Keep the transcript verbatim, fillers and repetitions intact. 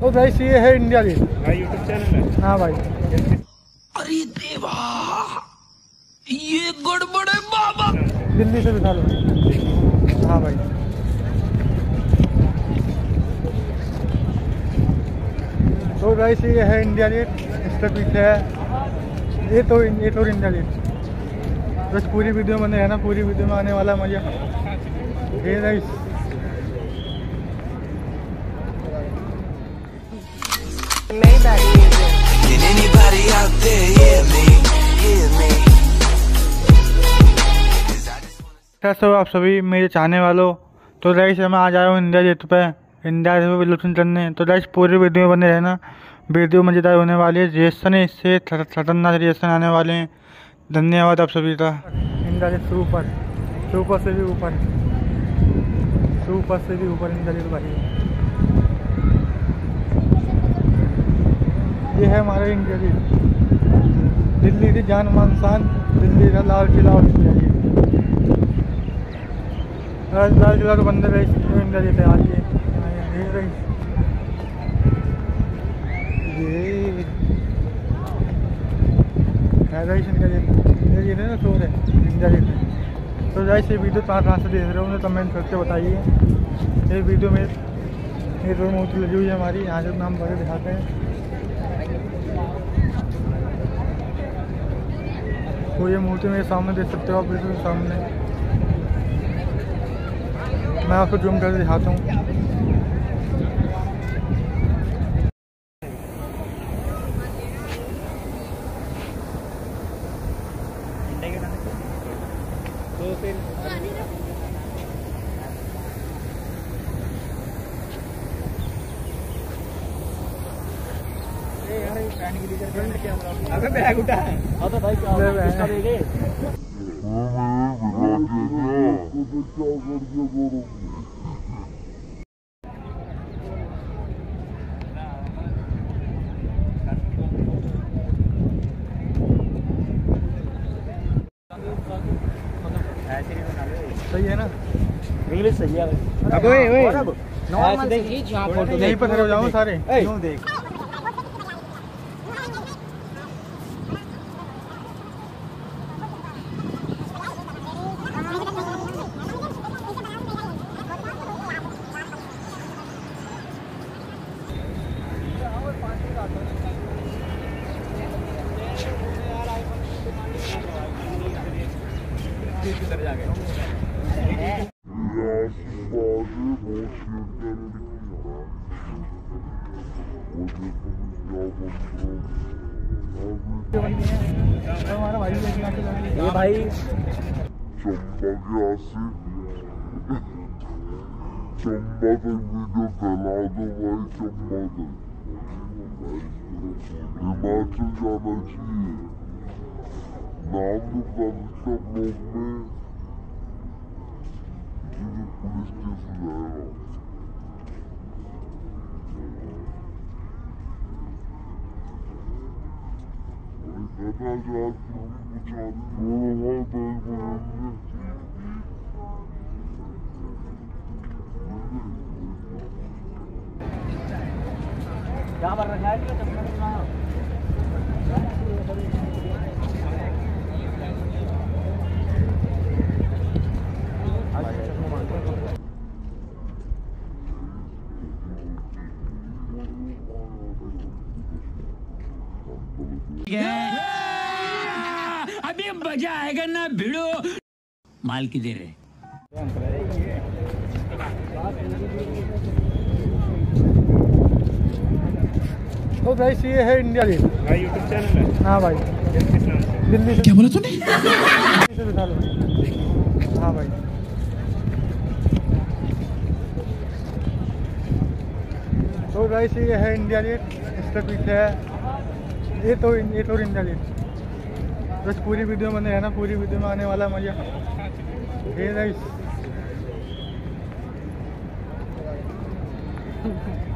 तो गाइस ये है इंडिया गेट भाई यूट्यूब चैनल है। हाँ भाई। अरे देवा ये गड़बड़ है बाबा। दिल्ली से बिठा लो। हाँ भाई। तो गाइस ये है इंडिया गेट, इसके पीछे है ये तो ये तो इंडिया गेट। बस पूरी वीडियो बने है ना, पूरी वीडियो में आने वाला मजा। ये guys Can anybody out there hear me? Hear me? कैसे हो आप सभी मेरे चाहने वालों। तो गाइस मैं आज आया हूँ इंडिया गेट पे, इंडिया गेट पे विलोचन करने। तो गाइस पूरी वीडियो बने रहना, वीडियो मज़ेदार होने वाली है। रिएक्शन है, इससे खतरनाक रिएक्शन आने वाले हैं। धन्यवाद आप सभी का। इंडिया गेट से ऊपर, सुपर से भी ऊपर, सुपर से भी ऊपर इंडिया गेट भाई। ये है हमारा इंडिया गेट, दिल्ली की जान मान शान, दिल्ली का लाल किला और इंडिया गेट। लाल किला तो बंदे गए, इंडिया गेट है। आज ये ये है guys India Gate. India Gate है ना, शोर है इंडिया गेट। तो गाइस ये वीडियो कहाँ कहाँ से देख रहे हो, उन्हें कमेंट करके बताइए। ये वीडियो में ये दो मूर्ति लगी हुई है हमारी, यहाँ से नाम बड़े दिखाते हैं। तो ये मूर्ति मेरे सामने देख सकते हो आप, बिल्कुल सामने। मैं आपको जूम करके दिखाता हूँ। तो फिर अबे बैग उठा है। हाँ तो भाई क्या किसका देंगे? सही है ना, इंग्लिश सही है। अब ओए ओए नॉर्मल देखिए जहां फोटो यहीं पर खड़े हो जाओ सारे। क्यों देख हमारा भाई ये भाई चंबा के आसे चंबा तक वीडियो फैला दो भाई। चंबा तक हिमाचल जाना चाहिए, नाम तो बता ब्लॉग में, पुलिस केस हो जाएगा। पता जा कुछ क्या कर रखा है? अभी मजा आएगा ना भिड़ो। माल की देर है। तो गाइस ये है इंडिया गेट। भाई यूट्यूब चैनल है। हाँ भाई। दिल्ली से क्या बोला तूने? दिल्ली से बिठा लो। हाँ भाई। तो गाइस ये है इंडिया गेट, इसके पीछे है ये तो ये तो इंडिया गेट। बस पूरी वीडियो बने है ना, पूरी वीडियो में आने वाला मजा। ये गाइस